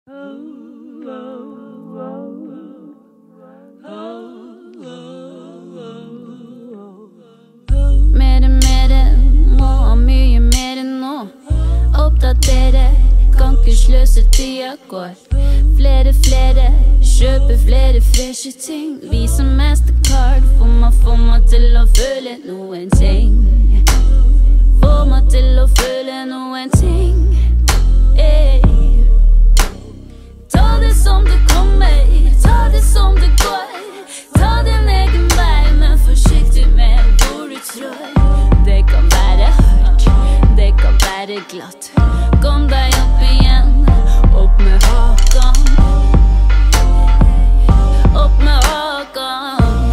Mere, må ha mye mer nå. Oppdatere, kan ikke sløse tida går. Flere, kjøpe flere freshe ting. Vise Mastercard, få meg til å føle noen ting. Få meg til å føle noen ting. Ta det som det kommer, ta det som det går. Ta din egen vei, men forsiktig med hvor du trår. Det kan være hardt, det kan være glatt. Kom deg opp igjen, opp med hakan. Opp med hakan.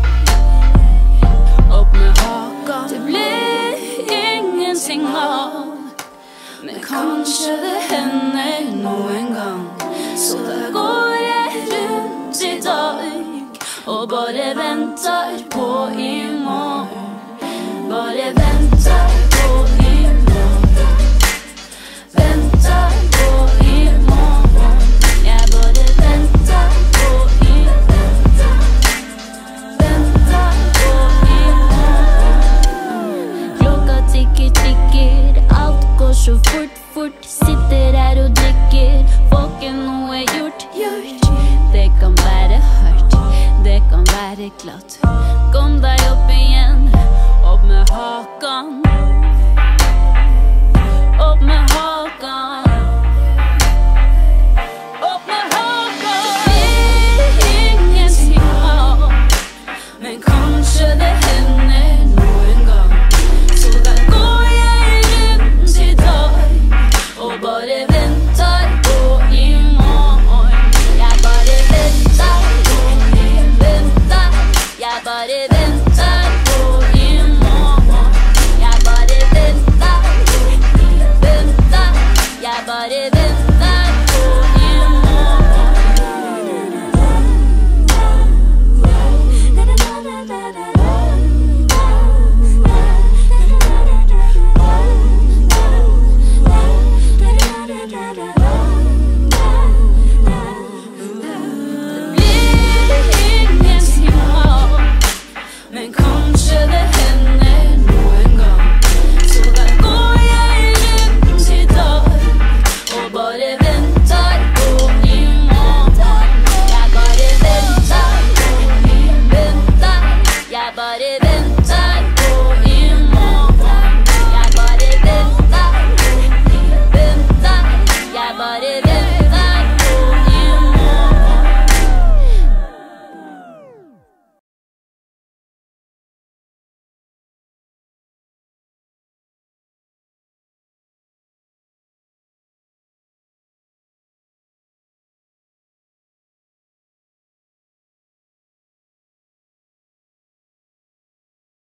Opp med hakan. Det blir ingenting av, men kanskje det hender noen gang. Så da går jeg rundt i dag og bare venter på i morgen. Bare venter på i morgen. Venter på i morgen. Jeg bare venter på i morgen. Venter på i morgen. Klokka tikker, alt går så fort. Sitter her og drikker, får ikke noe gjort. Det kan være hardt, det kan være glatt.